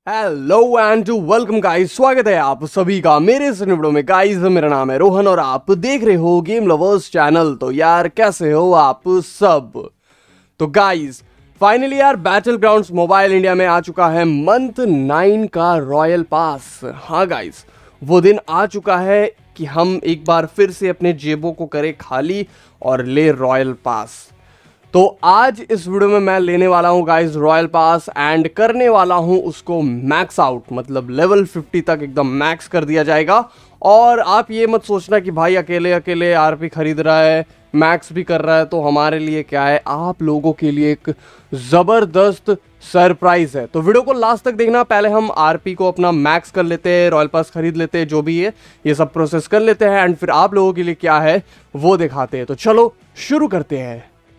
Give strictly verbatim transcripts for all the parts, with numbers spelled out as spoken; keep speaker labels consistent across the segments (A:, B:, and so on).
A: Hello and welcome guys, स्वागत है आप सभी का मेरे इस वीडियो में। गाइस मेरा नाम है रोहन और आप देख रहे हो गेम लवर्स चैनल। तो यार कैसे हो आप सब। तो गाइस फाइनली यार बैटल ग्राउंड्स मोबाइल इंडिया में आ चुका है मंथ नाइन का रॉयल पास। हाँ गाइस वो दिन आ चुका है कि हम एक बार फिर से अपने जेबों को करें खाली और ले रॉयल पास। तो आज इस वीडियो में मैं लेने वाला हूं गाइस रॉयल पास एंड करने वाला हूं उसको मैक्स आउट, मतलब लेवल फिफ्टी तक एकदम मैक्स कर दिया जाएगा। और आप ये मत सोचना कि भाई अकेले अकेले आरपी खरीद रहा है मैक्स भी कर रहा है, तो हमारे लिए क्या है, आप लोगों के लिए एक ज़बरदस्त सरप्राइज है। तो वीडियो को लास्ट तक देखना। पहले हम आरपी को अपना मैक्स कर लेते हैं, रॉयल पास खरीद लेते हैं, जो भी है ये सब प्रोसेस कर लेते हैं एंड फिर आप लोगों के लिए क्या है वो दिखाते हैं। तो चलो शुरू करते हैं।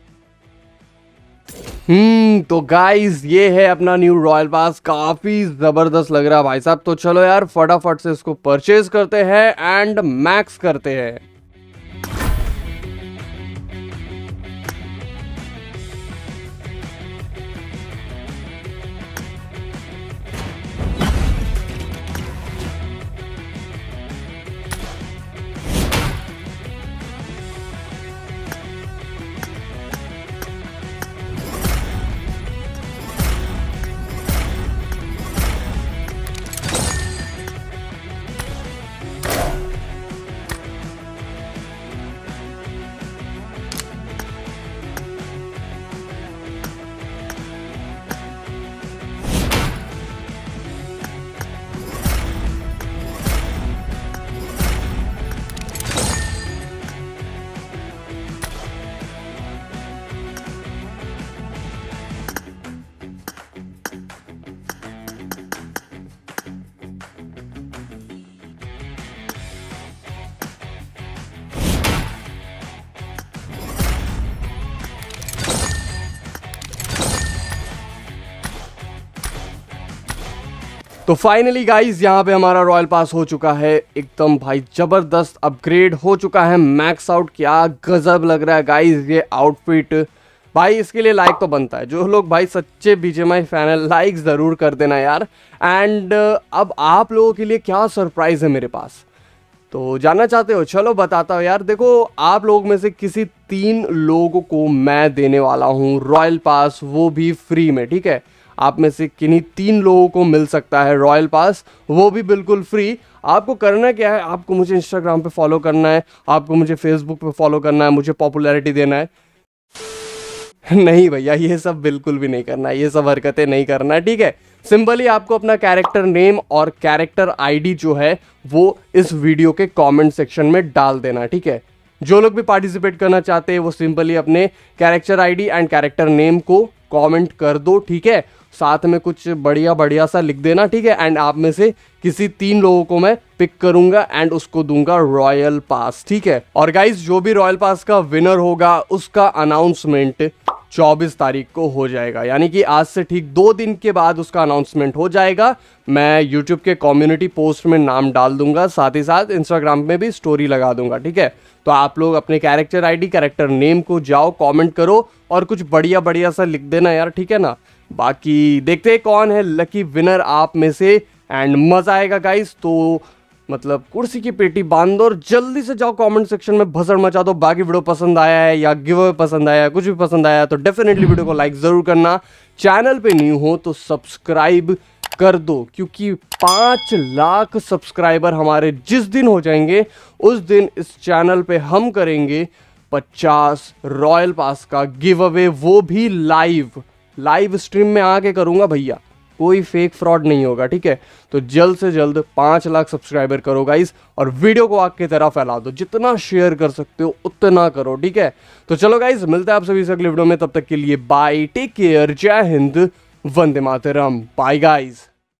A: हम्म तो गाइस ये है अपना न्यू रॉयल पास, काफी जबरदस्त लग रहा है भाई साहब। तो चलो यार फटाफट से इसको परचेज करते हैं एंड मैक्स करते हैं। तो फाइनली गाइज यहाँ पे हमारा रॉयल पास हो चुका है, एकदम भाई जबरदस्त अपग्रेड हो चुका है, मैक्स आउट। क्या गजब लग रहा है गाइज ये आउटफिट भाई, इसके लिए लाइक तो बनता है। जो लोग भाई सच्चे बीजेएमआई फैन है लाइक ज़रूर कर देना यार। एंड अब आप लोगों के लिए क्या सरप्राइज है मेरे पास, तो जानना चाहते हो? चलो बताता हूँ यार। देखो आप लोग में से किसी तीन लोगों को मैं देने वाला हूँ रॉयल पास, वो भी फ्री में। ठीक है, आप में से किन्हीं तीन लोगों को मिल सकता है रॉयल पास, वो भी बिल्कुल फ्री। आपको करना क्या है, आपको मुझे इंस्टाग्राम पे फॉलो करना है, आपको मुझे फेसबुक पे फॉलो करना है, मुझे पॉपुलैरिटी देना है। नहीं भैया ये सब बिल्कुल भी नहीं करना है, ये सब हरकतें नहीं करना है। ठीक है, सिंपली आपको अपना कैरेक्टर नेम और कैरेक्टर आईडी जो है वो इस वीडियो के कमेंट सेक्शन में डाल देना। ठीक है, जो लोग भी पार्टिसिपेट करना चाहते हैं वो सिंपली अपने character ID and character name को कमेंट कर दो। ठीक है, साथ में कुछ बढ़िया बढ़िया सा लिख देना। ठीक है, एंड आप में से किसी तीन लोगों को मैं पिक करूंगा एंड उसको दूंगा रॉयल पास। ठीक है, और गाइस जो भी रॉयल पास का विनर होगा उसका अनाउंसमेंट चौबीस तारीख को हो जाएगा, यानी कि आज से ठीक दो दिन के बाद उसका अनाउंसमेंट हो जाएगा। मैं यूट्यूब के कम्युनिटी पोस्ट में नाम डाल दूंगा, साथ ही साथ इंस्टाग्राम में भी स्टोरी लगा दूंगा। ठीक है, तो आप लोग अपने कैरेक्टर आईडी कैरेक्टर नेम को जाओ कमेंट करो और कुछ बढ़िया बढ़िया सा लिख देना यार। ठीक है ना, बाकी देखते हैं कौन है लकी विनर आप में से एंड मजा आएगा गाइस। तो मतलब कुर्सी की पेटी बांध दो और जल्दी से जाओ कमेंट सेक्शन में भसड़ मचा दो। बाकी वीडियो पसंद आया है या गिव अवे पसंद आया है, कुछ भी पसंद आया है तो डेफिनेटली वीडियो को लाइक ज़रूर करना। चैनल पे न्यू हो तो सब्सक्राइब कर दो, क्योंकि पाँच लाख सब्सक्राइबर हमारे जिस दिन हो जाएंगे उस दिन इस चैनल पे हम करेंगे पचास रॉयल पास का गिव अवे, वो भी लाइव लाइव स्ट्रीम में आके करूंगा भैया, कोई फेक फ्रॉड नहीं होगा। ठीक है, तो जल्द से जल्द पाँच लाख सब्सक्राइबर करो गाइस और वीडियो को आग की तरह फैला दो, जितना शेयर कर सकते हो उतना करो। ठीक है, तो चलो गाइस मिलते हैं आप सभी से अगले वीडियो में, तब तक के लिए बाय, टेक केयर, जय हिंद, वंदे मातरम, बाय गाइस।